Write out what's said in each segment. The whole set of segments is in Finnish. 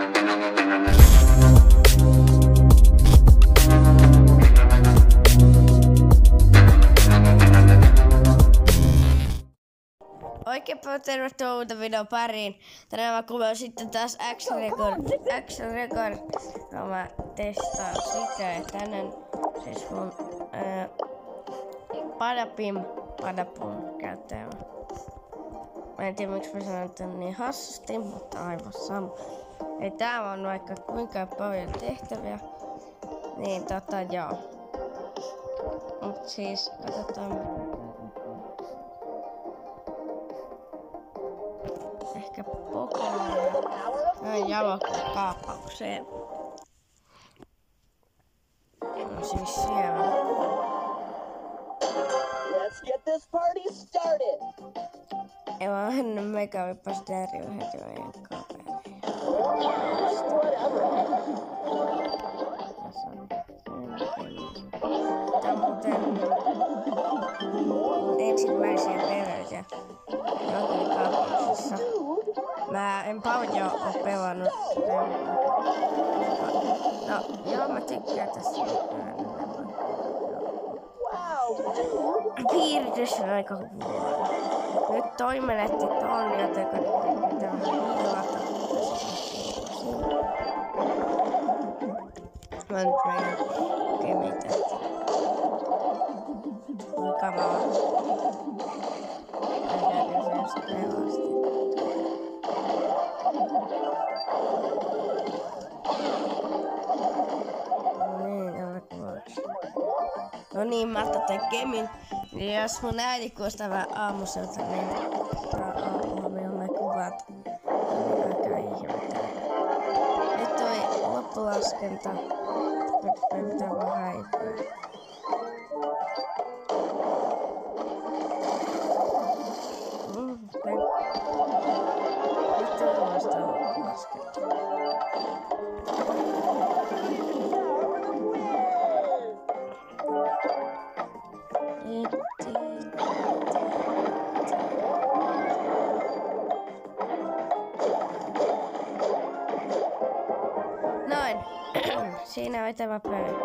Oikein paljon tervetuloa uuden videon pariin. Tänään mä kuvaan sitten taas Action Record. No mä testaan sitä ja tänään siis mun Padapum käyttäjä. Mä en tiedä miksi mä sanon tän niin hassusti, mutta aivan sama. Ei tää on vaikka kuinka paljon tehtäviä. Niin joo. Mut siis katsotaan. Ehkä Pokémon jalokaappaukseen. No siis siellä. Let's get this party started. Ei vaan ennen mega vipas Dario heti meidän kaveri. Tää on muuten ensimmäisiä peleitä jalokaappauksessa. Mä en paljon oo pelannut. No, joo mä tykkään tästä. Piiritys on aika huono. Nyt toimennetti ton, joten pitää vähän hiilata. Mä nyt meidän kemitä. Mukavaa. Mä se pelasti. No niin, mä otan kemin. Ja jos mun äiti kuulostaa vähän aamuselta, niin aamulla me kuvat. Aika ihmettä. Nyt tuli loppulaskenta. Nyt pitää vaan häipyä. Nyt tuli vasta loppulaskenta. Noin. Siinä on tämä pöydä.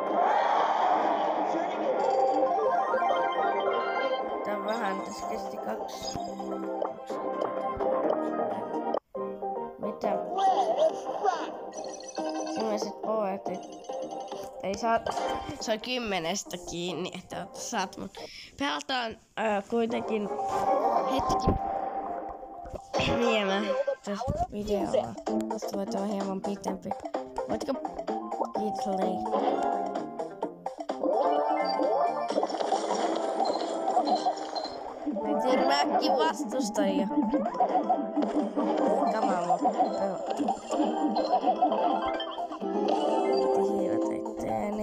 Tää on vähän, tässä kesti 2. Mitä? Sellaiset poetit. Ei saa, se on 10 kiinni, että saat mun. Pelataan kuitenkin hetki hieman tästä videolla. Tästä voi olla hieman pitempi. Voitko play? Mä tiedän mäkin vastustajia. Kamala pelata. Tihiivät itteeni.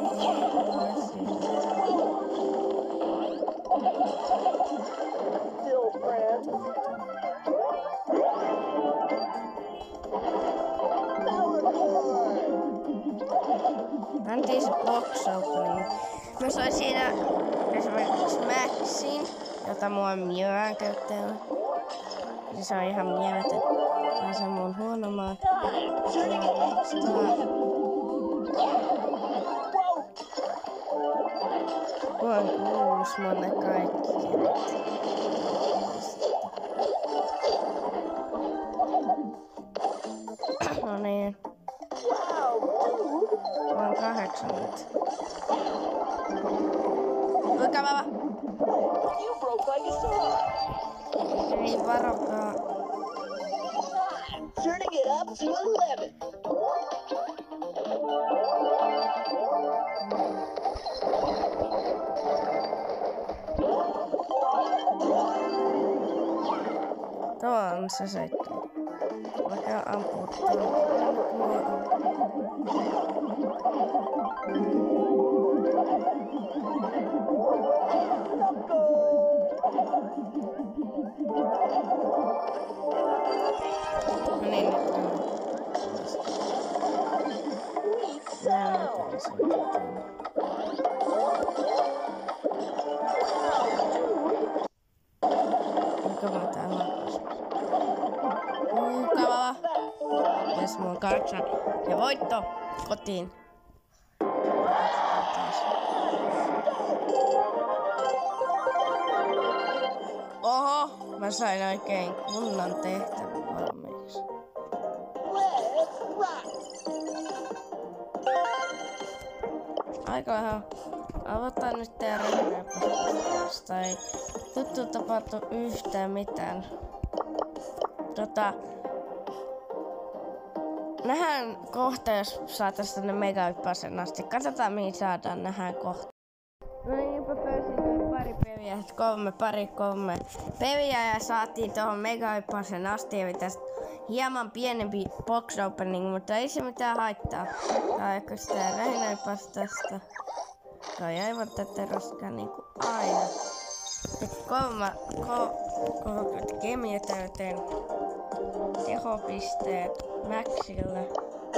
Antiin se box opening. Mä sain siinä esimerkiksi Maxin, jota mua on Mewään käyttäjällä. Se on ihan mieletön. Se on se mun huonomaa. Voin kuulus monne kaikki kenet. No niin. Mä oon 8 nyt. Kuinka vava? Ei varokaa. Turning it up to 11. Tuo on se 7. Vaikka ampuu tuon. Niin, Mukavaa. Yes, mulla on 8 ja voitto kotiin. Oho, mä sain oikein kunnan tehtävän valmiiksi. Let's rock. Aika vähän. Avataan nyt tää reunapasta. Ei tuttu tapahtu yhtään mitään. Nähdään kohta, jos saatais tänne megahyppäsen asti. Katsotaan mihin saadaan, nähdään kohta. No niinpä pöysin pari peviä, kolme peviä ja saatiin tuohon megahyppäsen asti ja pitäis hieman pienempi box opening, mutta ei se mitään haittaa. Tai eikö sitä reunapasta tästä. Toi aivan tätä roskaa niinku aina. Kemiatäyteen tehopisteet maxille.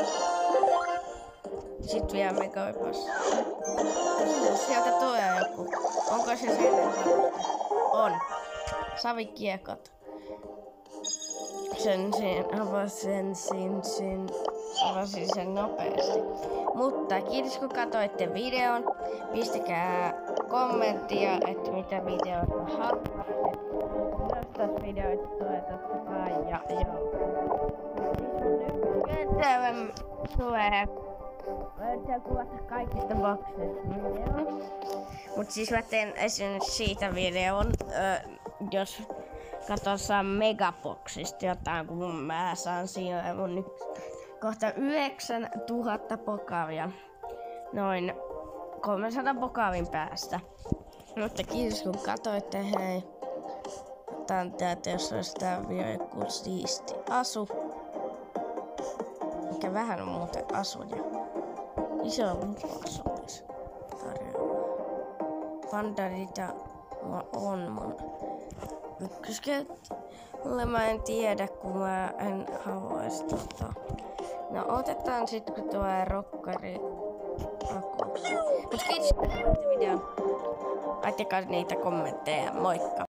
Sitten vielä megahypäs. Sieltä tulee joku. Onko se siellä? On. Savikiekot. Avasin sen nopeasti. Mutta kiitos kun katsoitte videon. Pistäkää kommenttia, että mitä videoita haluatte. Jos tässä videoita tulee totta kai. Ja joo. Nyt tulee. Voidaan kuvata kaikista boksista videon. Mut siis mä teen esimerkiksi siitä videon, jos katsotaan megaboksista jotain, kun mä saan siinä mun nyt kohta 9000 pokaavia. Noin 300 pokaavin päästä. Mutta kiitos kun katsoitte, hei. Otan täältä, jos olisi tää vielä joku siisti asu. Mikä vähän on muuten asuja. Iso asu olisi tarjolla. Pandarita on mun ykköskäyttö. Mä en tiedä, kun mä en haluaisi No otetaan sit kun tulee rokkari akuksi. Mut kiitos kun katsoitte videon. Laittakaa niitä kommentteja. Moikka!